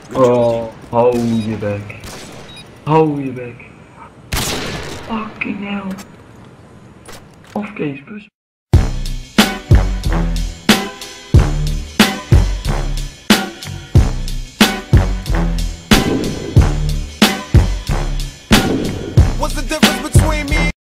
Oh, hou je bek. Hou je bek. Fucking hell. Of Kees Bus.